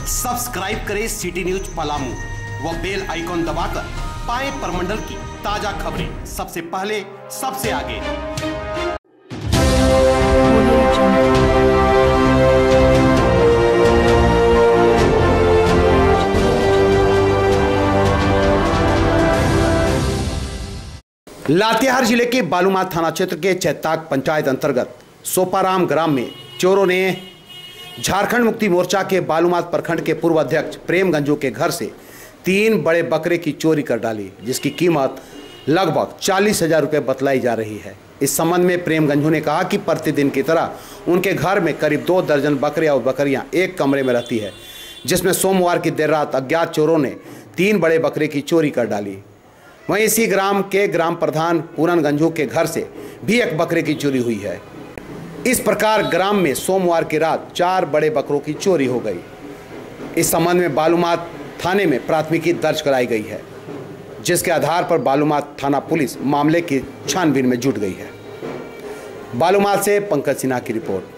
Subscribe करें city news Palamu व bell icon दबाकर पाएं परमंडल की ताजा खबरें सबसे पहले सबसे आगे। लातेहार जिले के बालूमाथ थाना क्षेत्र के चैताक पंचायत अंतर्गत सोपाराम ग्राम में चोरों ने झारखंड मुक्ति मोर्चा के बालूमाथ प्रखंड के पूर्व अध्यक्ष प्रेम गंजू के घर से 3 बड़े बकरे की चोरी कर डाली, जिसकी कीमत लगभग 40,000 रुपये बतलाई जा रही है। इस संबंध में प्रेम गंजू ने कहा कि प्रतिदिन की तरह उनके घर में करीब 2 दर्जन बकरे और बकरियां एक कमरे में रहती है, जिसमें सोमवार की देर रात अज्ञात चोरों ने 3 बड़े बकरे की चोरी कर डाली। वहीं इसी ग्राम के ग्राम प्रधान पूरन गंजू के घर से भी एक बकरे की चोरी हुई है। इस प्रकार ग्राम में सोमवार की रात 4 बड़े बकरों की चोरी हो गई। इस संबंध में बालूमाथ थाने में प्राथमिकी दर्ज कराई गई है, जिसके आधार पर बालूमाथ थाना पुलिस मामले की छानबीन में जुट गई है। बालूमाथ से पंकज सिन्हा की रिपोर्ट।